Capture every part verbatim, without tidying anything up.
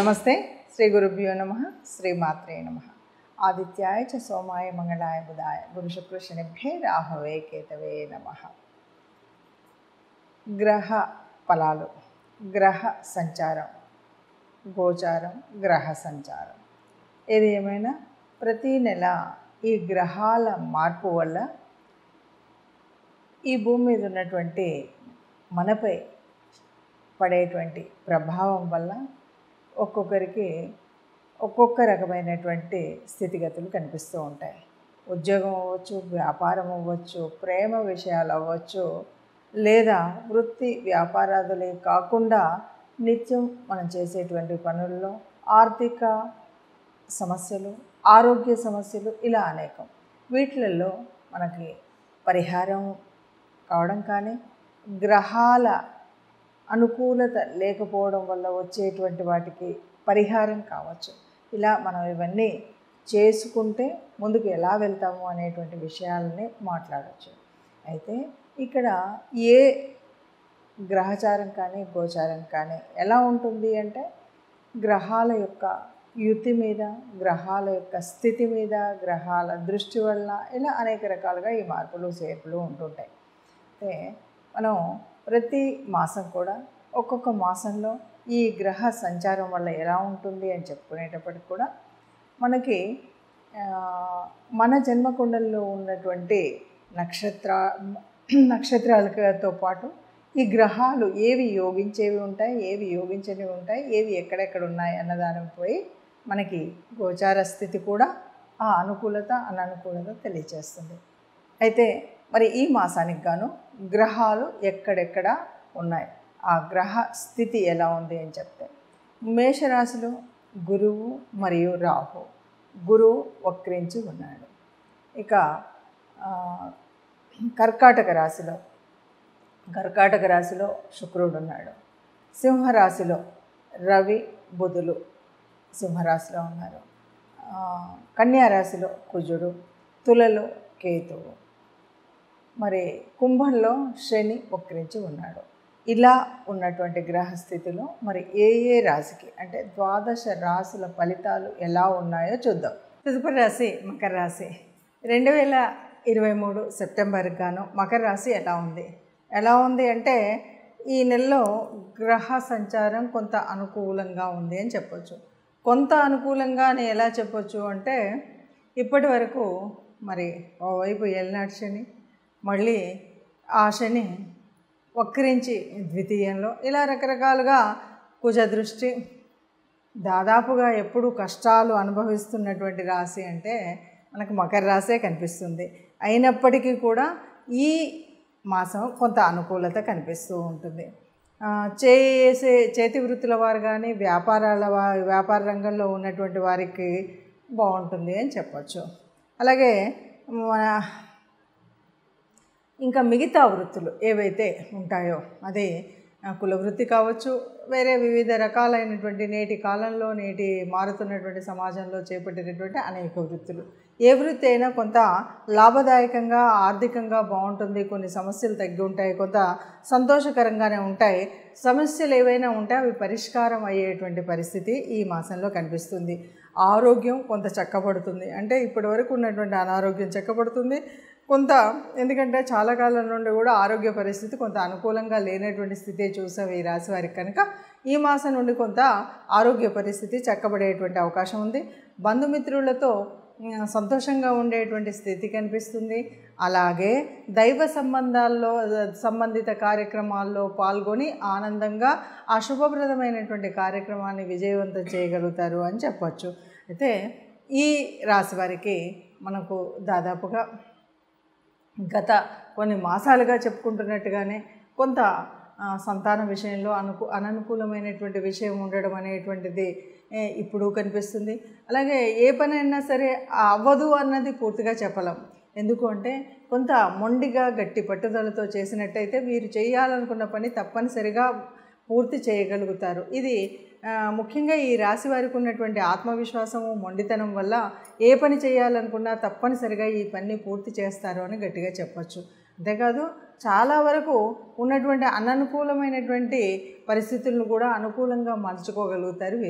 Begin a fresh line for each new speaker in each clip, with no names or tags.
నమస్తే. శ్రీ గురుభ్యో నమః. శ్రీమాత్రే నమః. ఆదిత్యాయ చ సోమాయ మంగళాయ బుధాయ గురు శుక్ర శనిభ్యే రాహవే కేతవే నమః. గ్రహ ఫలాలు, గ్రహ సంచారం, గోచారం, గ్రహ సంచారం. ఏది ఏమైనా ప్రతీ నెల ఈ గ్రహాల మార్పు వల్ల ఈ భూమి మీద ఉన్నటువంటి మనపై పడేటువంటి ప్రభావం వల్ల ఒక్కొక్కరికి ఒక్కొక్క రకమైనటువంటి స్థితిగతులు కనిపిస్తూ ఉంటాయి. ఉద్యోగం అవ్వచ్చు, వ్యాపారం అవ్వచ్చు, ప్రేమ విషయాలు అవ్వచ్చు, లేదా వృత్తి వ్యాపారాదులే కాకుండా నిత్యం మనం చేసేటువంటి పనుల్లో ఆర్థిక సమస్యలు, ఆరోగ్య సమస్యలు, ఇలా అనేకం. వీటిలలో మనకి పరిహారం కావడం కానీ, గ్రహాల అనుకూలత లేకపోవడం వల్ల వచ్చేటువంటి వాటికి పరిహారం కావచ్చు. ఇలా మనం ఇవన్నీ చేసుకుంటే ముందుకు ఎలా వెళ్తాము అనేటువంటి విషయాలని మాట్లాడవచ్చు. అయితే ఇక్కడ ఏ గ్రహచారం కానీ గోచారం కానీ ఎలా ఉంటుంది అంటే, గ్రహాల యొక్క యుతి మీద, గ్రహాల యొక్క స్థితి మీద, గ్రహాల దృష్టి వల్ల ఇలా అనేక రకాలుగా ఈ మార్పులు చేర్పులు ఉంటుంటాయి. అయితే మనం ప్రతి మాసం కూడా ఒక్కొక్క మాసంలో ఈ గ్రహ సంచారం వల్ల ఎలా ఉంటుంది అని చెప్పుకునేటప్పటికి కూడా మనకి మన జన్మకుండల్లో ఉన్నటువంటి నక్షత్ర నక్షత్రాలతో పాటు ఈ గ్రహాలు ఏవి యోగించేవి ఉంటాయి, ఏవి యోగించనివి ఉంటాయి, ఏవి ఎక్కడెక్కడ ఉన్నాయి అన్నదానిపై మనకి గోచార స్థితి కూడా ఆ అనుకూలత అననుకూలత తెలియజేస్తుంది. అయితే మరి ఈ మాసానికి గాను గ్రహాలు ఎక్కడెక్కడ ఉన్నాయి, ఆ గ్రహ స్థితి ఎలా ఉంది అని చెప్తే, మేషరాశిలో గురువు మరియు రాహు. గురువు వక్రించి ఉన్నాడు. ఇక కర్కాటక రాశిలో కర్కాటక రాశిలో శుక్రుడు ఉన్నాడు. సింహరాశిలో రవి బుధులు సింహరాశిలో ఉన్నారు. కన్యారాశిలో కుజుడు, తులలో కేతువు, మరి కుంభంలో శని వక్రించి ఉన్నాడు. ఇలా ఉన్నటువంటి గ్రహస్థితిలో మరి ఏ ఏ రాశికి అంటే ద్వాదశ రాశుల ఫలితాలు ఎలా ఉన్నాయో చూద్దాం. తదుపరి రాశి మకర రాశి. రెండు వేల ఇరవై మూడు సెప్టెంబర్కి గాను మకర రాశి ఎలా ఉంది ఎలా ఉంది అంటే ఈ నెలలో గ్రహ సంచారం కొంత అనుకూలంగా ఉంది అని చెప్పొచ్చు. కొంత అనుకూలంగా అని ఎలా చెప్పొచ్చు అంటే, ఇప్పటి వరకు మరి ఓవైపు ఏలినాటి శని, మళ్ళీ ఆ శని వక్రించి ద్వితీయంలో, ఇలా రకరకాలుగా కుజ దృష్టి, దాదాపుగా ఎప్పుడు కష్టాలు అనుభవిస్తున్నటువంటి రాశి అంటే మనకు మకర రాశే కనిపిస్తుంది. అయినప్పటికీ కూడా ఈ మాసం కొంత అనుకూలత కనిపిస్తూ ఉంటుంది. చేసే చేతి వృత్తుల వారు కానీ, వ్యాపారాల వ్యాపార రంగంలో ఉన్నటువంటి వారికి బాగుంటుంది అని చెప్పచ్చు. అలాగే మన ఇంకా మిగతా వృత్తులు ఏవైతే ఉంటాయో, అది కుల వృత్తి కావచ్చు, వేరే వివిధ రకాలైనటువంటి నేటి కాలంలో నేటి మారుతున్నటువంటి సమాజంలో చేపట్టినటువంటి అనేక వృత్తులు, ఏ వృత్తి అయినా కొంత లాభదాయకంగా ఆర్థికంగా బాగుంటుంది. కొన్ని సమస్యలు తగ్గి ఉంటాయి, కొంత సంతోషకరంగానే ఉంటాయి. సమస్యలు ఏవైనా ఉంటే అవి పరిష్కారం అయ్యేటువంటి పరిస్థితి ఈ మాసంలో కనిపిస్తుంది. ఆరోగ్యం కొంత చక్కబడుతుంది. అంటే ఇప్పటి వరకు ఉన్నటువంటి అనారోగ్యం చక్కబడుతుంది కొంత. ఎందుకంటే చాలా కాలం నుండి కూడా ఆరోగ్య పరిస్థితి కొంత అనుకూలంగా లేనటువంటి స్థితి చూసాం ఈ రాశి వారికి. కనుక ఈ మాసం నుండి కొంత ఆరోగ్య పరిస్థితి చక్కబడేటువంటి అవకాశం ఉంది. బంధుమిత్రులతో సంతోషంగా ఉండేటువంటి స్థితి కనిపిస్తుంది. అలాగే దైవ సంబంధాల్లో సంబంధిత కార్యక్రమాల్లో పాల్గొని ఆనందంగా ఆ శుభప్రదమైనటువంటి కార్యక్రమాన్ని విజయవంతం చేయగలుగుతారు అని చెప్పచ్చు. అయితే ఈ రాశి వారికి మనకు దాదాపుగా గత కొన్ని మాసాలుగా చెప్పుకుంటున్నట్టుగానే కొంత సంతాన విషయంలో అనుకూ అననుకూలమైనటువంటి విషయం ఉండడం అనేటువంటిది ఇప్పుడు కనిపిస్తుంది. అలాగే ఏ పని అయినా సరే అవ్వదు అన్నది పూర్తిగా చెప్పలేం. ఎందుకు అంటే కొంత మొండిగా గట్టి పట్టుదలతో చేసినట్టయితే వీరు చేయాలనుకున్న పని తప్పనిసరిగా పూర్తి చేయగలుగుతారు. ఇది ముఖ్యంగా ఈ రాశి వారికి ఉన్నటువంటి ఆత్మవిశ్వాసము, మొండితనం వల్ల ఏ పని చేయాలనుకున్నా తప్పనిసరిగా ఈ పని పూర్తి చేస్తారు అని గట్టిగా చెప్పచ్చు. అంతేకాదు చాలా వరకు ఉన్నటువంటి అననుకూలమైనటువంటి పరిస్థితులను కూడా అనుకూలంగా మలుచుకోగలుగుతారు వీరు.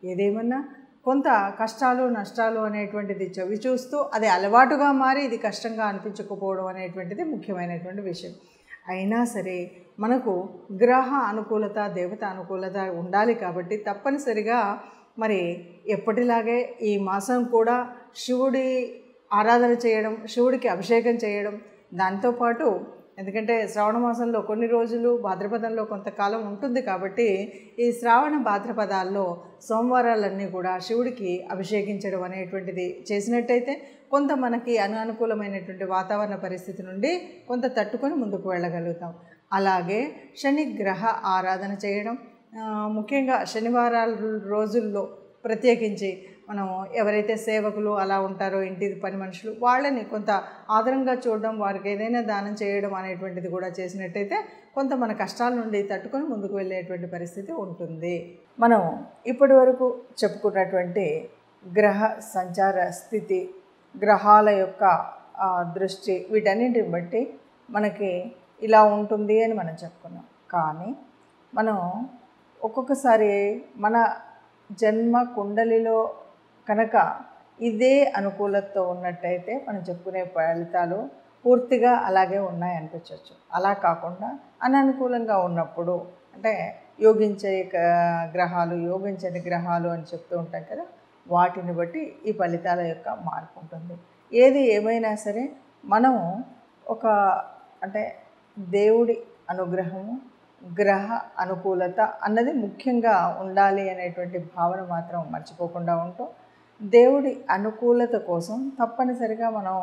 ఏదేమన్నా కొంత కష్టాలు నష్టాలు అనేటువంటిది చవి చూస్తూ అది అలవాటుగా మారి ఇది కష్టంగా అనిపించకపోవడం అనేటువంటిది ముఖ్యమైనటువంటి విషయం. అయినా సరే మనకు గ్రహ అనుకూలత దేవత అనుకూలత ఉండాలి కాబట్టి తప్పనిసరిగా మరి ఎప్పటిలాగే ఈ మాసం కూడా శివుడి ఆరాధన చేయడం, శివుడికి అభిషేకం చేయడం, దాంతోపాటు ఎందుకంటే శ్రావణ మాసంలో కొన్ని రోజులు భాద్రపదంలో కొంతకాలం ఉంటుంది కాబట్టి ఈ శ్రావణ భాద్రపదాల్లో సోమవారాలన్నీ కూడా శివుడికి అభిషేకించడం అనేటువంటిది చేసినట్టయితే కొంత మనకి అనానుకూలమైనటువంటి వాతావరణ పరిస్థితి నుండి కొంత తట్టుకొని ముందుకు వెళ్ళగలుగుతాం. అలాగే శని గ్రహ ఆరాధన చేయడం, ముఖ్యంగా శనివారాల రోజుల్లో ప్రత్యేకించి మనం ఎవరైతే సేవకులు అలా ఉంటారో ఇంటి పని మనుషులు వాళ్ళని కొంత ఆదరంగా చూడడం, వారికి ఏదైనా దానం చేయడం అనేటువంటిది కూడా చేసినట్టయితే కొంత మన కష్టాల నుండి తట్టుకొని ముందుకు వెళ్ళేటువంటి పరిస్థితి ఉంటుంది. మనం ఇప్పటి వరకు చెప్పుకున్నటువంటి గ్రహ సంచార స్థితి, గ్రహాల యొక్క దృష్టి, వీటన్నిటిని బట్టి మనకి ఇలా ఉంటుంది అని మనం చెప్పుకున్నాం. కానీ మనం ఒక్కొక్కసారి మన జన్మ కుండలిలో కనుక ఇదే అనుకూలతతో ఉన్నట్టయితే మనం చెప్పుకునే ఫలితాలు పూర్తిగా అలాగే ఉన్నాయి అనిపించవచ్చు. అలా కాకుండా అననుకూలంగా ఉన్నప్పుడు అంటే యోగించే గ్రహాలు, యోగించని గ్రహాలు అని చెప్తూ ఉంటాం కదా, వాటిని బట్టి ఈ ఫలితాల యొక్క మార్పు ఉంటుంది. ఏది ఏమైనా సరే మనం ఒక అంటే దేవుడి అనుగ్రహము, గ్రహ అనుకూలత అన్నది ముఖ్యంగా ఉండాలి అనేటువంటి భావన మాత్రం మర్చిపోకుండా ఉంటూ దేవుడి అనుకూలత కోసం తప్పనిసరిగా మనం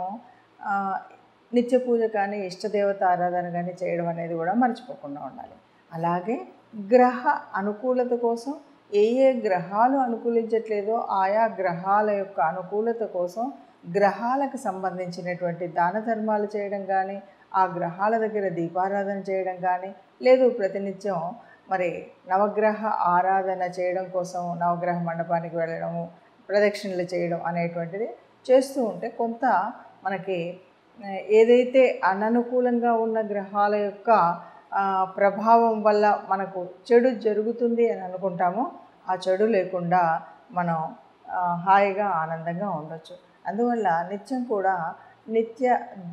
నిత్య పూజ కానీ ఇష్టదేవత ఆరాధన కానీ చేయడం అనేది కూడా మర్చిపోకుండా ఉండాలి. అలాగే గ్రహ అనుకూలత కోసం ఏ ఏ గ్రహాలు అనుకూలించట్లేదో ఆయా గ్రహాల యొక్క అనుకూలత కోసం గ్రహాలకు సంబంధించినటువంటి దాన ధర్మాలు చేయడం కానీ, ఆ గ్రహాల దగ్గర దీపారాధన చేయడం కానీ, లేదు ప్రతినిత్యం మరి నవగ్రహ ఆరాధన చేయడం కోసం నవగ్రహ మండపానికి వెళ్ళడము, ప్రదక్షిణలు చేయడం అనేటువంటిది చేస్తూ ఉంటే కొంత మనకి ఏదైతే అననుకూలంగా ఉన్న గ్రహాల యొక్క ప్రభావం వల్ల మనకు చెడు జరుగుతుంది అని అనుకుంటామో ఆ చెడు లేకుండా మనం హాయిగా ఆనందంగా ఉండొచ్చు. అందువల్ల నిత్యం కూడా నిత్య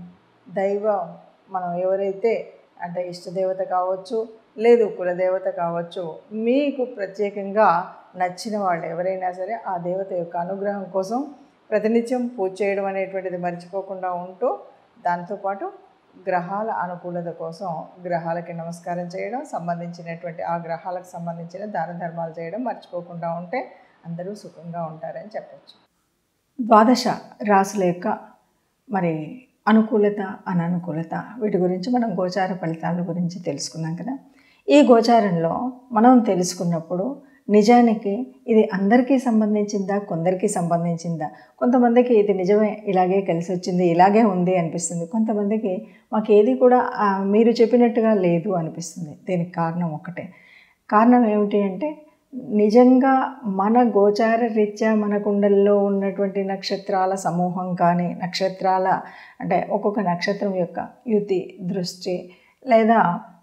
దైవం మనం ఎవరైతే అంటే ఇష్టదేవత కావచ్చు, లేదు కులదేవత కావచ్చు, మీకు ప్రత్యేకంగా నచ్చిన వాళ్ళు ఎవరైనా సరే ఆ దేవత యొక్క అనుగ్రహం కోసం ప్రతినిత్యం పూజ చేయడం అనేటువంటిది మర్చిపోకుండా ఉంటూ, దాంతోపాటు గ్రహాల అనుకూలత కోసం గ్రహాలకి నమస్కారం చేయడం, సంబంధించినటువంటి ఆ గ్రహాలకు సంబంధించిన దాన ధర్మాలు చేయడం మర్చిపోకుండా ఉంటే అందరూ సుఖంగా ఉంటారని చెప్పచ్చు. ద్వాదశ రాశుల యొక్క మరి అనుకూలత, అననుకూలత వీటి గురించి మనం గోచార ఫలితాల గురించి తెలుసుకున్నాం కదా. ఈ గోచారంలో మనం తెలుసుకున్నప్పుడు నిజానికి ఇది అందరికీ సంబంధించిందా, కొందరికి సంబంధించిందా? కొంతమందికి ఇది నిజమే, ఇలాగే కలిసి వచ్చింది, ఇలాగే ఉంది అనిపిస్తుంది. కొంతమందికి మాకు ఏది కూడా మీరు చెప్పినట్టుగా లేదు అనిపిస్తుంది. దీనికి కారణం ఒకటే. కారణం ఏమిటి అంటే నిజంగా మన గోచార రీత్యా మన కుండల్లో ఉన్నటువంటి నక్షత్రాల సమూహం కానీ, నక్షత్రాల అంటే ఒక్కొక్క నక్షత్రం యొక్క యుతి, దృష్టి లేదా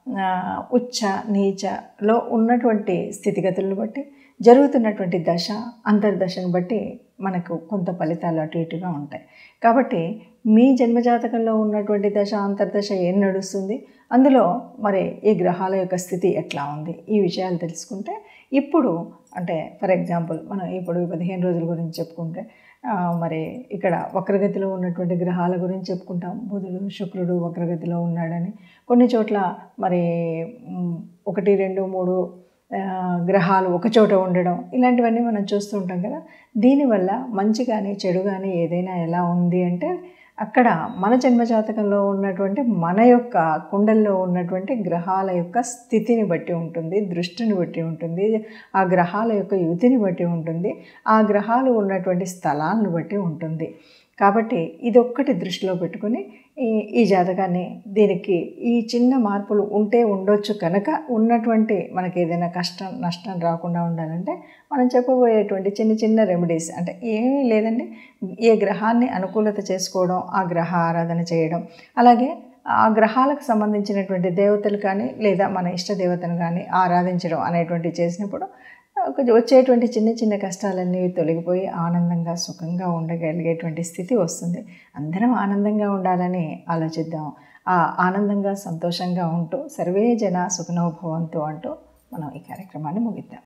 ఉచ్చ నీచలో ఉన్నటువంటి స్థితిగతులను బట్టి, జరుగుతున్నటువంటి దశ అంతర్దశను బట్టి మనకు కొంత ఫలితాలు అటు ఇటుగా ఉంటాయి. కాబట్టి మీ జన్మజాతకంలో ఉన్నటువంటి దశ అంతర్దశ ఏం నడుస్తుంది, అందులో మరి ఈ గ్రహాల యొక్క స్థితి ఎట్లా ఉంది, ఈ విషయాలు తెలుసుకుంటే ఇప్పుడు అంటే ఫర్ ఎగ్జాంపుల్ మనం ఇప్పుడు పదిహేను రోజుల గురించి చెప్పుకుంటే మరి ఇక్కడ వక్రగతిలో ఉన్నటువంటి గ్రహాల గురించి చెప్పుకుంటాం. బుధుడు, శుక్రుడు వక్రగతిలో ఉన్నాడని, కొన్ని చోట్ల మరి ఒకటి రెండు మూడు గ్రహాలు ఒకచోట ఉండడం, ఇలాంటివన్నీ మనం చూస్తూ ఉంటాం కదా. దీనివల్ల మంచి కానీ చెడు కానీ ఏదైనా ఎలా ఉంది అంటే అక్కడ మన జన్మజాతకంలో ఉన్నటువంటి మన యొక్క కుండల్లో ఉన్నటువంటి గ్రహాల యొక్క స్థితిని బట్టి ఉంటుంది, దృష్టిని బట్టి ఉంటుంది, ఆ గ్రహాల యొక్క యుతిని బట్టి ఉంటుంది, ఆ గ్రహాలు ఉన్నటువంటి స్థలాలను బట్టి ఉంటుంది. కాబట్టి ఇదొక్కటి దృష్టిలో పెట్టుకుని ఈ ఈ జాతకాన్ని దీనికి ఈ చిన్న మార్పులు ఉంటే ఉండొచ్చు కనుక ఉన్నటువంటి మనకి ఏదైనా కష్టం నష్టం రాకుండా ఉండాలంటే మనం చెప్పబోయేటువంటి చిన్న చిన్న రెమెడీస్ అంటే ఏమీ లేదండి. ఏ గ్రహాన్ని అనుకూలత చేసుకోవడం, ఆ గ్రహ ఆరాధన చేయడం, అలాగే ఆ గ్రహాలకు సంబంధించినటువంటి దేవతలు కానీ లేదా మన ఇష్ట దేవతను కానీ ఆరాధించడం అనేటువంటివి చేసినప్పుడు ఒక వచ్చేటువంటి చిన్న చిన్న కష్టాలన్నీ తొలగిపోయి ఆనందంగా సుఖంగా ఉండగలిగేటువంటి స్థితి వస్తుంది. అందరం ఆనందంగా ఉండాలని ఆలోచిద్దాం. ఆ ఆనందంగా సంతోషంగా ఉంటూ సర్వే జన సుఖినో భవంతు అంటూ మనం ఈ కార్యక్రమాన్ని ముగిద్దాం.